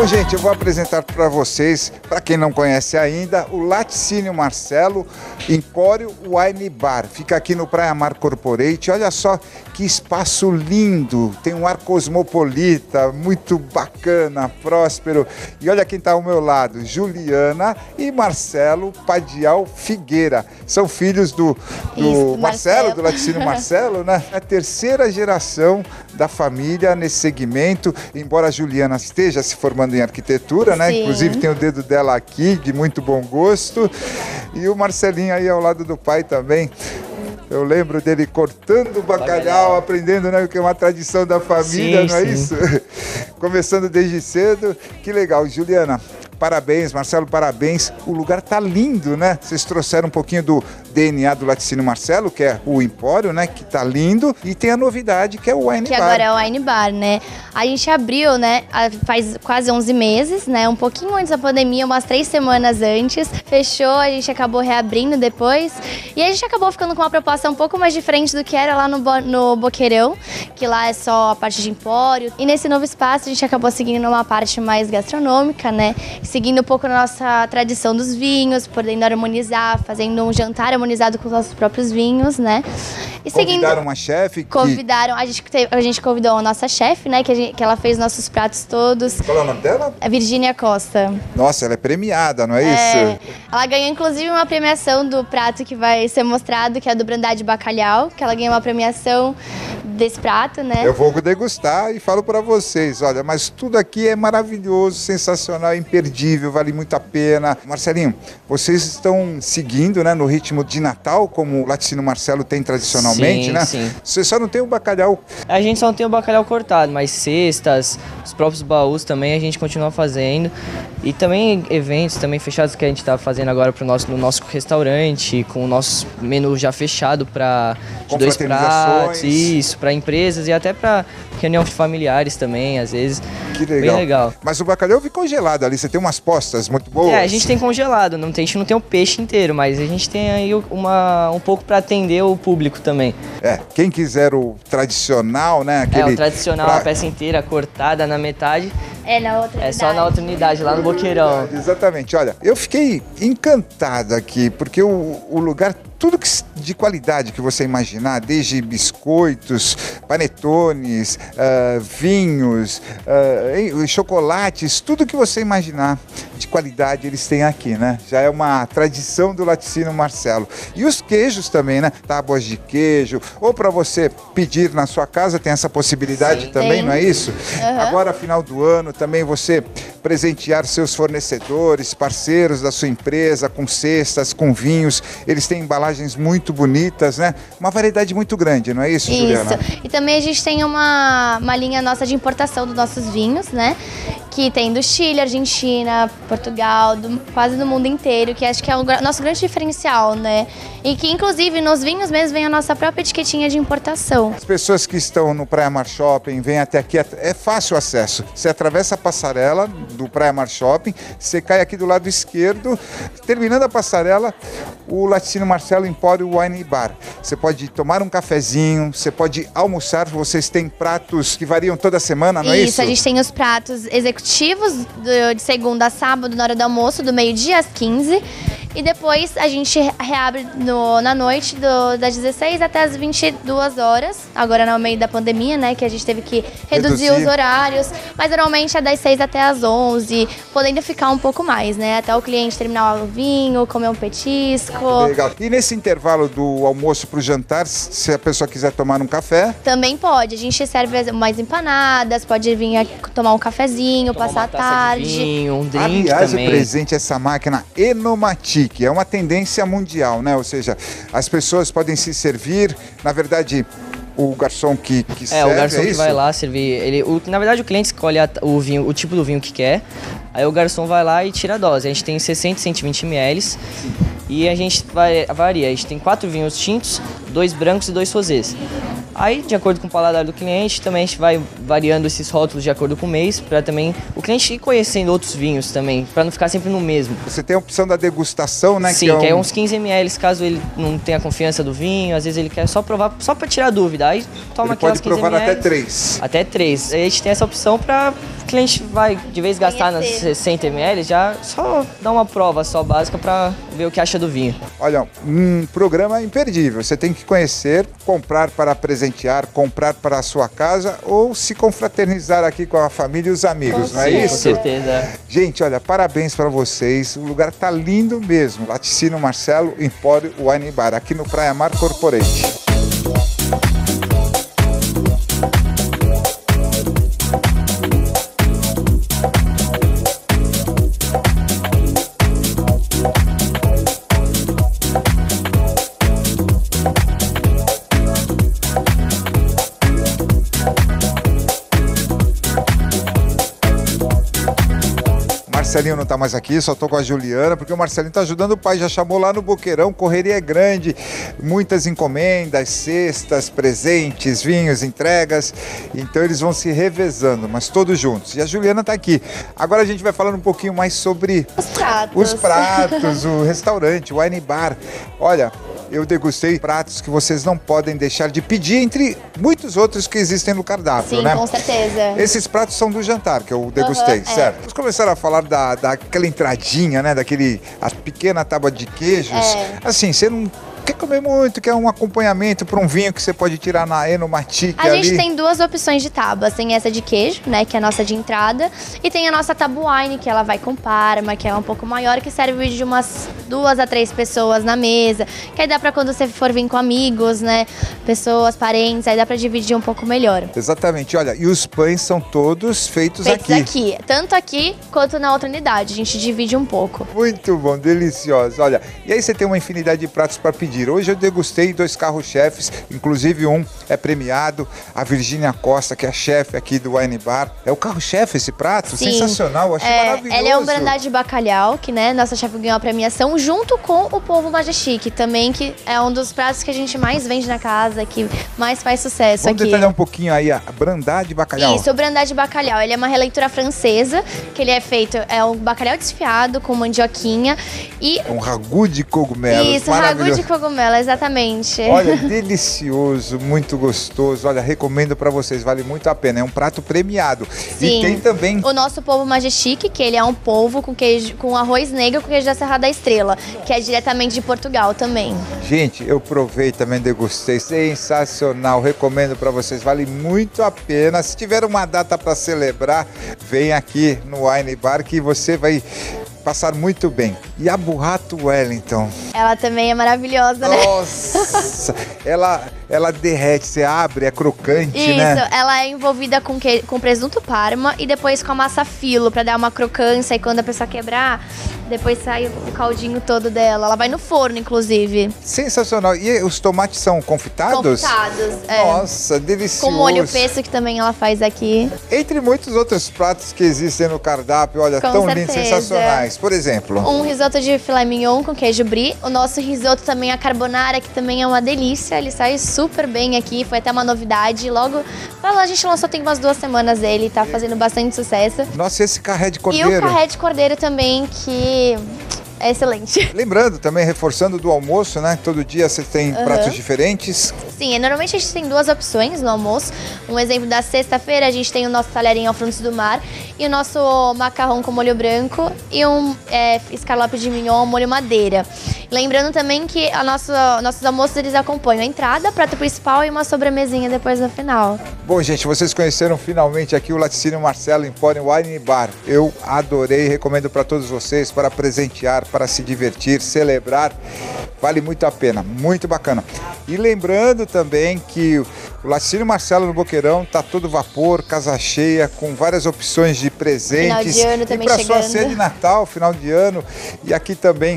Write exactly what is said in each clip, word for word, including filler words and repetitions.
Bom, gente, eu vou apresentar para vocês, para quem não conhece ainda, o Laticínio Marcelo Empório Wine Bar. Fica aqui no Praia Mar Corporate. Olha só que espaço lindo, tem um ar cosmopolita, muito bacana, próspero. E olha quem está ao meu lado, Juliana e Marcelo Padial Figueira. São filhos do, do Isso, Marcelo, Marcelo, do Laticínio Marcelo, né? É a terceira geração da família nesse segmento, embora a Juliana esteja se formando em arquitetura, né? Sim. Inclusive tem o dedo dela aqui, de muito bom gosto. E o Marcelinho aí ao lado do pai também. Eu lembro dele cortando o bacalhau, bacalhau. aprendendo, né, que é uma tradição da família, sim, não é sim. isso? Começando desde cedo. Que legal, Juliana. Parabéns, Marcelo, parabéns. O lugar tá lindo, né? Vocês trouxeram um pouquinho do D N A do Laticínio Marcelo, que é o Empório, né? Que tá lindo. E tem a novidade, que é o Wine que Bar. Que agora é o Wine Bar, né? A gente abriu, né? Faz quase onze meses, né? Um pouquinho antes da pandemia, umas três semanas antes. Fechou, a gente acabou reabrindo depois. E a gente acabou ficando com uma proposta um pouco mais diferente do que era lá no, Bo no Boqueirão, que lá é só a parte de empório. E nesse novo espaço, a gente acabou seguindo uma parte mais gastronômica, né? Seguindo um pouco a nossa tradição dos vinhos, podendo harmonizar, fazendo um jantar harmonizado com os nossos próprios vinhos, né? E convidaram seguindo, uma chefe? Que... Convidaram, a gente, a gente convidou a nossa chefe, né? Que, a gente, que ela fez nossos pratos todos. Qual é o nome dela? A Virgínia Costa. Nossa, ela é premiada, não é, é isso? Ela ganhou, inclusive, uma premiação do prato que vai ser mostrado, que é a do Brandade Bacalhau, que ela ganhou uma premiação desse prato, né? Eu vou degustar e falo para vocês, olha, mas tudo aqui é maravilhoso, sensacional, imperdível, vale muito a pena. Marcelinho, vocês estão seguindo, né, no ritmo de Natal, como o Laticínio Marcelo tem tradicionalmente, sim, né? Sim. Você só não tem o bacalhau. A gente só não tem o bacalhau cortado, mas cestas, os próprios baús também a gente continua fazendo. E também eventos também fechados que a gente está fazendo agora pro nosso, no nosso restaurante, com o nosso menu já fechado para dois pratos, isso, para empresas e até para reunião de familiares também, às vezes. Que legal. Bem legal. Mas o bacalhau vi congelado ali, você tem umas postas muito boas. É, a gente tem congelado, não tem, a gente não tem o peixe inteiro, mas a gente tem aí uma, um pouco para atender o público também. É, quem quiser o tradicional, né? Aquele, é, o tradicional, pra... a peça inteira cortada na metade. É, na outra É unidade. só na outra unidade, lá no Boqueirão. Exatamente. Olha, eu fiquei encantado aqui, porque o, o lugar, tudo que, de qualidade que você imaginar, desde biscoitos, panetones, uh, vinhos, uh, chocolates, tudo que você imaginar de qualidade eles têm aqui, né? Já é uma tradição do Laticínio Marcelo. E os queijos também, né? Tábuas de queijo, ou para você pedir na sua casa, tem essa possibilidade. Sim, também, tem. Não é isso? Uhum. Agora, final do ano, também você presentear seus fornecedores, parceiros da sua empresa, com cestas, com vinhos. Eles têm embalagens muito bonitas, né? Uma variedade muito grande, não é isso, isso. Juliana? E também a gente tem uma, uma linha nossa de importação dos nossos vinhos, né? Que tem do Chile, Argentina, Portugal, do, quase do mundo inteiro, que acho que é o nosso grande diferencial, né? E que, inclusive, nos vinhos mesmo vem a nossa própria etiquetinha de importação. As pessoas que estão no Praia Mar Shopping, vêm até aqui, é fácil o acesso. Você atravessa a passarela do Praia Mar Shopping, você cai aqui do lado esquerdo, terminando a passarela, o Laticínio Marcelo Empório Wine Bar. Você pode tomar um cafezinho, você pode almoçar, vocês têm pratos que variam toda semana, não é isso? Isso, a gente tem os pratos executivos do, de segunda a sábado, na hora do almoço, do meio-dia às quinze. E depois a gente reabre no, na noite do, das dezesseis até as vinte e duas horas. Agora no meio da pandemia, né, que a gente teve que reduzir, reduzir. os horários. Mas normalmente é das seis até as onze, podendo ficar um pouco mais, né? Até o cliente terminar o vinho, comer um petisco. Legal. E nesse intervalo do almoço para o jantar, se a pessoa quiser tomar um café? Também pode. A gente serve mais empanadas, pode vir aqui tomar um cafezinho, tomar passar a tarde. De vinho, um drink. Aliás, também. o presente essa máquina Enomati, que é uma tendência mundial, né? Ou seja, as pessoas podem se servir, na verdade, o garçom que, que é, serve, o garçom é que isso? vai lá servir, ele, o, na verdade o cliente escolhe a, o vinho, o tipo do vinho que quer, aí o garçom vai lá e tira a dose. A gente tem sessenta e cento e vinte mililitros e a gente vai, varia, a gente tem quatro vinhos tintos, dois brancos e dois rosés. Aí, de acordo com o paladar do cliente, também a gente vai variando esses rótulos de acordo com o mês, para também o cliente ir conhecendo outros vinhos também, para não ficar sempre no mesmo. Você tem a opção da degustação, né? Sim, que é, um... que é uns quinze mililitros, caso ele não tenha confiança do vinho, às vezes ele quer só provar, só para tirar dúvida. Aí toma ele aquelas pode quinze provar mililitros. até três. Até três. Aí a gente tem essa opção para o cliente vai, de vez gastar nas sessenta mililitros, já só dar uma prova só básica para ver o que acha do vinho. Olha, um programa imperdível. Você tem que conhecer, comprar para presentear, comprar para a sua casa ou se confraternizar aqui com a família e os amigos, Com não é certeza. isso? Com certeza. Gente, olha, parabéns para vocês. O lugar tá lindo mesmo. Laticínio Marcelo Empório Wine Bar, aqui no Praia Mar Corporate. Marcelinho não tá mais aqui, só tô com a Juliana, porque o Marcelinho tá ajudando o pai, já chamou lá no Boqueirão, correria é grande, muitas encomendas, cestas, presentes, vinhos, entregas, então eles vão se revezando, mas todos juntos. E a Juliana tá aqui. Agora a gente vai falando um pouquinho mais sobre Os pratos. os pratos, o restaurante, o Wine Bar. Olha, eu degustei pratos que vocês não podem deixar de pedir, entre muitos outros que existem no cardápio, Sim, né? com certeza. Esses pratos são do jantar, que eu degustei, Uhum, é. certo? Vamos começar a falar da, daquela entradinha, né? Daquele, a pequena tábua de queijos. É. Assim, você não quer comer muito, quer um acompanhamento para um vinho que você pode tirar na Enomatic A ali. gente tem duas opções de tábuas. Tem essa de queijo, né, que é a nossa de entrada. E tem a nossa tabuine, que ela vai com parma, que é um pouco maior, que serve de umas duas a três pessoas na mesa. Que aí dá pra quando você for vir com amigos, né, pessoas, parentes, aí dá pra dividir um pouco melhor. Exatamente. Olha, e os pães são todos feitos, Feitos aqui. aqui. Tanto aqui quanto na outra unidade. A gente divide um pouco. Muito bom, deliciosos. Olha, e aí você tem uma infinidade de pratos para pedir. Hoje eu degustei dois carro-chefes, inclusive um é premiado, a Virgínia Costa, que é a chefe aqui do Wine Bar. É o carro-chefe esse prato? Sim. Sensacional, achei É, maravilhoso. ela é um brandade de bacalhau, que, né, nossa chefe ganhou a premiação, junto com o polvo majestic, também, que é um dos pratos que a gente mais vende na casa, que mais faz sucesso Vamos aqui. detalhar um pouquinho aí a brandade de bacalhau. Isso, o brandade de bacalhau, ele é uma releitura francesa, que ele é feito, é um bacalhau desfiado com mandioquinha e... Um ragu de cogumelos, Isso, ragu maravilhoso. de cogumelo, exatamente. Olha, delicioso, muito gostoso. Olha, recomendo pra vocês, vale muito a pena. É um prato premiado. Sim. E tem também... O nosso polvo majestic, que ele é um polvo com queijo, com arroz negro com queijo da Serra da Estrela, que é diretamente de Portugal também. Gente, eu provei também, degustei, sensacional, recomendo pra vocês, vale muito a pena. Se tiver uma data pra celebrar, vem aqui no Wine Bar que você vai passar muito bem. E a burrata Wellington? Ela também é maravilhosa, né? Nossa, ela, ela derrete, você abre, é crocante, Isso, né? ela é envolvida com, que, com presunto parma e depois com a massa filo, pra dar uma crocância, e quando a pessoa quebrar, depois sai o caldinho todo dela. Ela vai no forno, inclusive. Sensacional. E os tomates são confitados? Confitados, é. Nossa, delicioso. Com molho pesto, que também ela faz aqui. Entre muitos outros pratos que existem no cardápio, olha, Com tão certeza. lindos, sensacionais. Por exemplo... Um risoto de filé mignon com queijo brie. O nosso risoto também, a carbonara, que também é uma delícia. Ele sai super bem aqui, foi até uma novidade. Logo, a gente lançou tem umas duas semanas ele, tá fazendo bastante sucesso. Nossa, esse carré de E cordeiro. o carré de cordeiro também, que é excelente. Lembrando também, reforçando do almoço, né? Todo dia você tem Uhum. pratos diferentes. Sim, normalmente a gente tem duas opções no almoço. Um exemplo da sexta-feira, a gente tem o nosso talherinho ao frutos do mar e o nosso macarrão com molho branco e um é, escalope de mignon ao molho madeira. Lembrando também que a nossa, nossos almoços eles acompanham a entrada, prato principal e uma sobremesinha depois no final. Bom, gente, vocês conheceram finalmente aqui o Laticínio Marcelo Empório Wine Bar. Eu adorei, recomendo para todos vocês, para presentear, para se divertir, celebrar. Vale muito a pena, muito bacana. E lembrando também que o Laticínio Marcelo no Boqueirão tá todo vapor, casa cheia, com várias opções de presentes. Final de ano também e para sua chegando. ceia de Natal, final de ano, e aqui também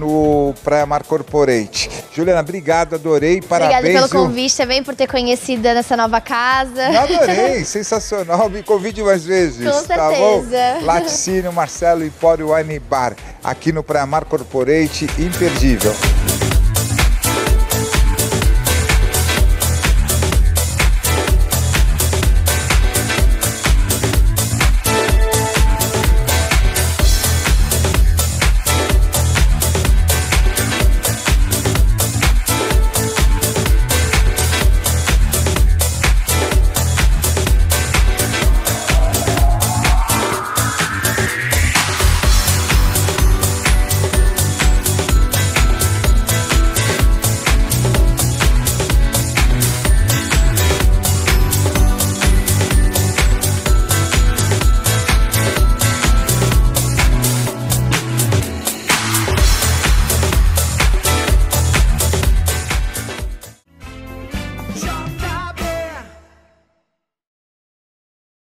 no Praia Mar Corporate. Juliana, obrigado, adorei, parabéns. Obrigada pelo viu? convite também, por ter conhecido nessa nova casa. Eu adorei, sensacional. Me convide mais vezes. Com Tá bom? certeza. Laticínio Marcelo Empório Wine Bar, aqui no Praia Mar Corporate, imperdível. Jump